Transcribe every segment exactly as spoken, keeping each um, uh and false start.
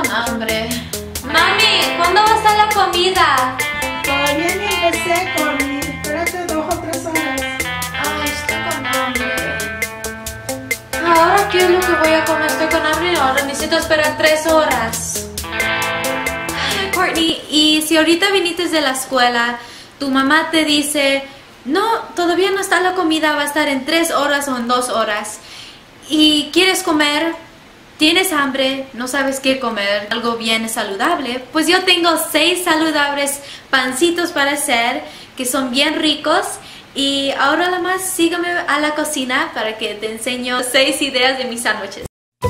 con hambre. Mami, ¿cuándo va a estar la comida? Todavía ni empecé, Connie. Espérate dos o tres horas. Ay, estoy con hambre. ¿Ahora qué es lo que voy a comer? Estoy con hambre y ahora necesito esperar tres horas. Ay, Courtney, y si ahorita viniste de la escuela, tu mamá te dice, no, todavía no está la comida, va a estar en tres horas o en dos horas, y quieres comer, tienes hambre, no sabes qué comer, algo bien saludable, pues yo tengo seis saludables pancitos para hacer que son bien ricos. Y ahora nada más sígueme a la cocina para que te enseño seis ideas de mis sándwiches.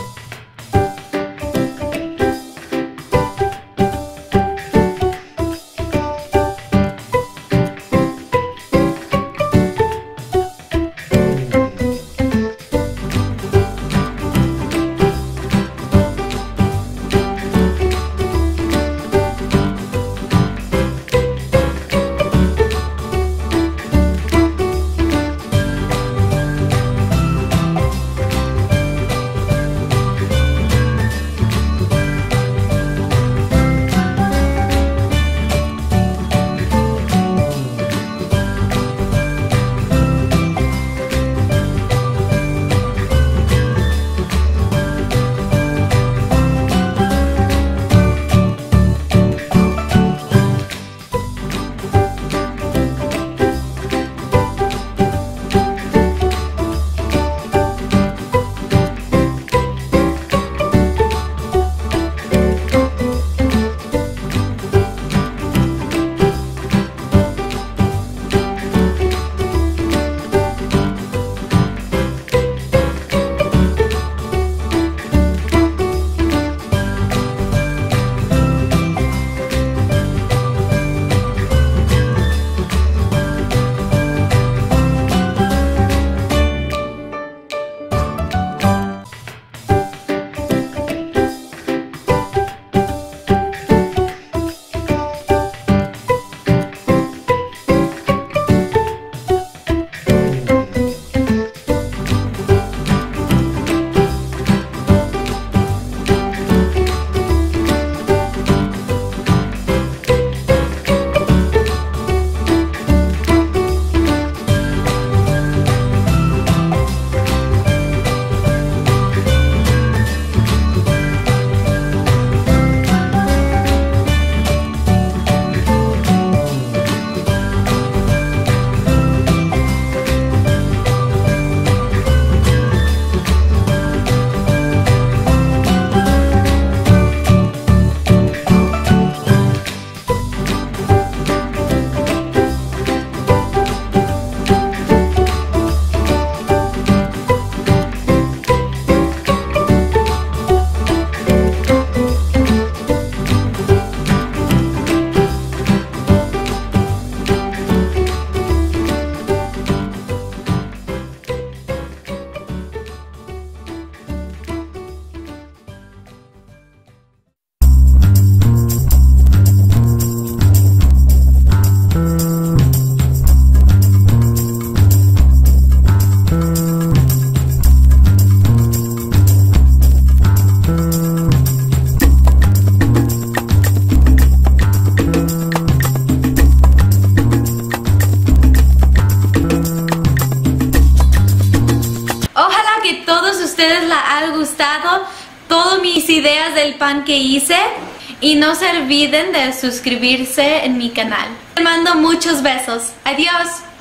Todas mis ideas del pan que hice y no se olviden de suscribirse en mi canal. Te mando muchos besos. Adiós.